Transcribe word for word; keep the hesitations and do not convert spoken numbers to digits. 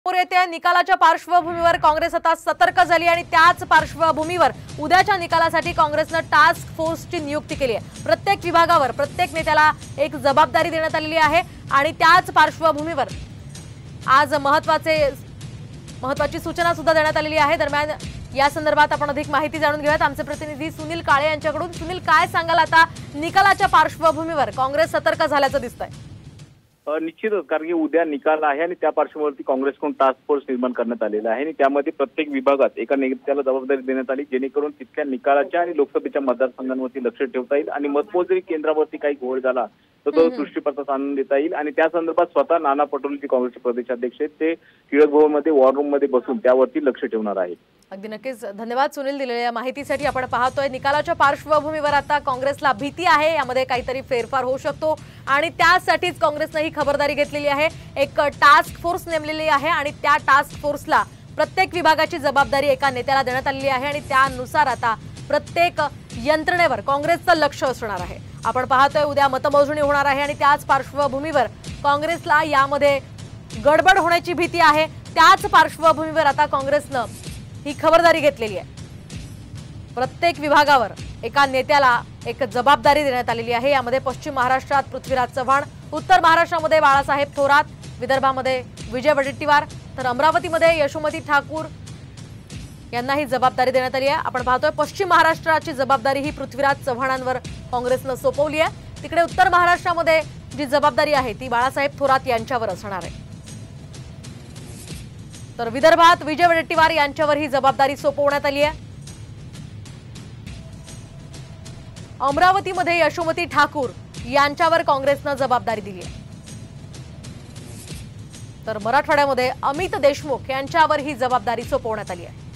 येत्या निकालाच्या पार्श्वभूमीवर काँग्रेस आता सतर्क झाली आणि त्याच पार्श्वभूमीवर उद्याच्या निकालासाठी काँग्रेसने टास्क फोर्सची नियुक्ती केली आहे। प्रत्येक विभागावर प्रत्येक नेत्याला एक जबाबदारी देण्यात आलेली आहे आणि त्याच पार्श्वभूमीवर आज महत्त्वाचे महत्त्वाची सूचना सुद्धा देण्यात आलेली आहे। दरम्यान या संदर्भात आपण अधिक माहिती जाणून घेऊयात आमचे प्रतिनिधी सुनील काळे यांच्याकडून। सुनील, काय सांगाल आता निकालाच्या पार्श्वभूमीवर काँग्रेस सतर्क झाल्याचं दिसतंय? निश्चितच, कारण की उद्या निकाल आहे आणि त्या पार्श्वभूमीवरती काँग्रेसकडून टास्क फोर्स निर्माण करण्यात आलेला आहे आणि त्यामध्ये प्रत्येक विभागात एका नेत्याला जबाबदारी देण्यात आली, जेणेकरून तिथल्या निकालाच्या आणि लोकसभेच्या मतदारसंघांवरती लक्ष ठेवता येईल आणि मतमोजणी केंद्रावरती काही घोळ झाला तर तो दृष्टीपथात आणून देता येईल। आणि त्या संदर्भात स्वतः नाना पटोले जे काँग्रेसचे प्रदेशाध्यक्ष आहेत ते टिळक भवनमध्ये वॉर रूम मध्ये बसून त्यावरती लक्ष ठेवणार आहेत। अगदी नक्कीच, धन्यवाद सुनील दिलेल्या माहितीसाठी। आपण पाहतोय निकालाच्या पार्श्वभूमीवर आता काँग्रेसला भीती आहे, यामध्ये काहीतरी फेरफार होऊ शकतो आणि त्यासाठीच काँग्रेसने ही खबरदारी घेतलेली आहे। एक टास्क फोर्स नेमलेली आहे आणि त्या टास्क फोर्सला प्रत्येक विभागाची जबाबदारी एका नेत्याला देण्यात आलेली आहे आणि त्यानुसार आता प्रत्येक यंत्रणेवर काँग्रेसचं लक्ष असणार आहे। आपण पाहतोय उद्या मतमोजणी होणार आहे आणि त्याच पार्श्वभूमीवर काँग्रेसला यामध्ये गडबड होण्याची भीती आहे। त्याच पार्श्वभूमीवर आता काँग्रेसनं ही खबरदारी घेतलेली आहे। प्रत्येक विभागावर एका नेत्याला एक जबाबदारी देण्यात आलेली आहे। यामध्ये पश्चिम महाराष्ट्रात पृथ्वीराज चव्हाण, उत्तर महाराष्ट्रामध्ये बाळासाहेब थोरात, विदर्भामध्ये विजय वडेट्टीवार, तर अमरावतीमध्ये यशोमती ठाकूर यांना ही जबाबदारी देण्यात आली आहे। आपण पाहतोय पश्चिम महाराष्ट्राची जबाबदारी ही पृथ्वीराज चव्हाणांवर काँग्रेसनं सोपवली आहे। तिकडे उत्तर महाराष्ट्रामध्ये जी जबाबदारी आहे ती बाळासाहेब थोरात यांच्यावर असणार आहे, तर विदर्भात विजय वडेट्टीवार यांच्यावर ही जबाबदारी सोपवण्यात आली आहे। अमरावतीमध्ये यशोमती ठाकूर यांच्यावर काँग्रेसनं जबाबदारी दिली आहे, तर मराठवाड्यामध्ये अमित देशमुख यांच्यावर ही जबाबदारी सोपवण्यात आली आहे।